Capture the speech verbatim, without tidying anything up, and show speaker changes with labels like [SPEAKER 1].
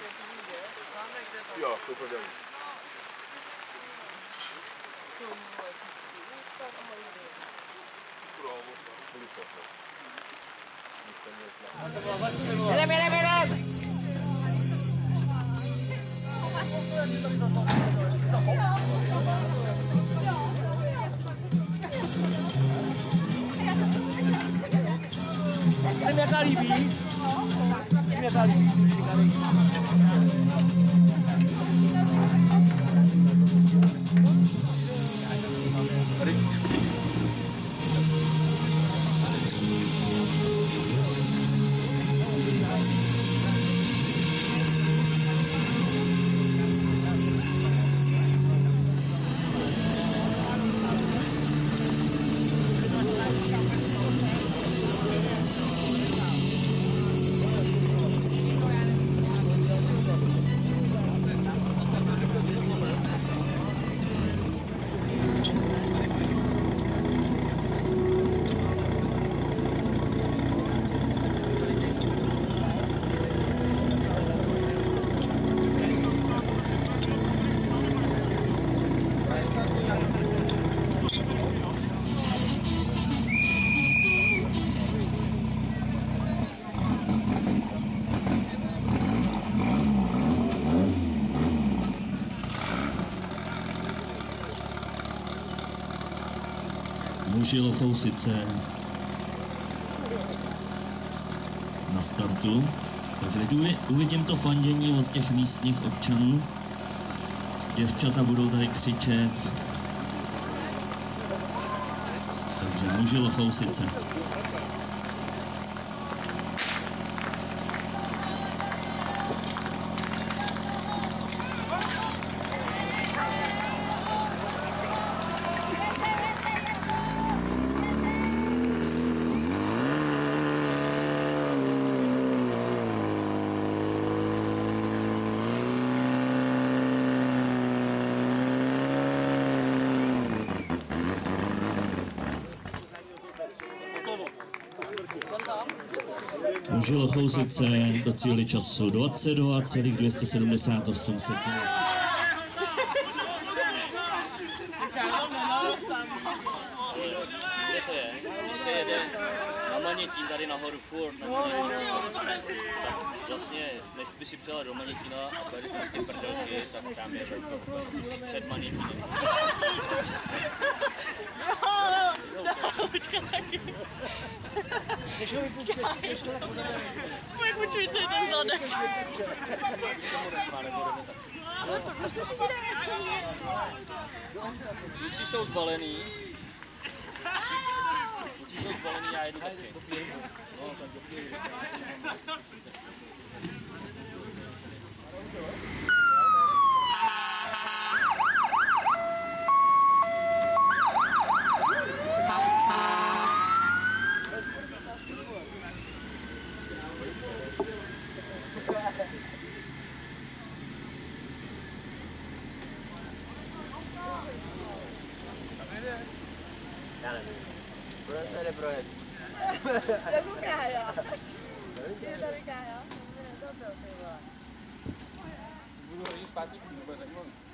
[SPEAKER 1] Jo, jsou prodejní.
[SPEAKER 2] Jedem, jedem, jedem! Se mi jaká líbí? Se mi jaká líbí?
[SPEAKER 3] Muži Lochousice na startu, takže teď uvidím to fandění od těch místních občanů. Děvčata budou tady křičet, takže muži Lochousice. Muži Lochousice docílili času dvacet dva celá dvě stě sedmdesát osm sekund.
[SPEAKER 4] Kde to je? Když se jede na Manětín tady nahoru furt, na Manětín, tak vlastně, než by si přijela do Manětína a pojedeš z ty prdelky, tak tam je před Manětínem. Počkat taky. Pojď počuj, co je ten zadek. Kluci jsou zbalený. Kluci jsou zbalený, já jedu taky. No, tak dobrý. Já nevím. Proč se jde projet?
[SPEAKER 2] Jako Kája. Je tady Kája? To byl, ty vole.
[SPEAKER 5] Budu hodit zpátky, bude tak moc.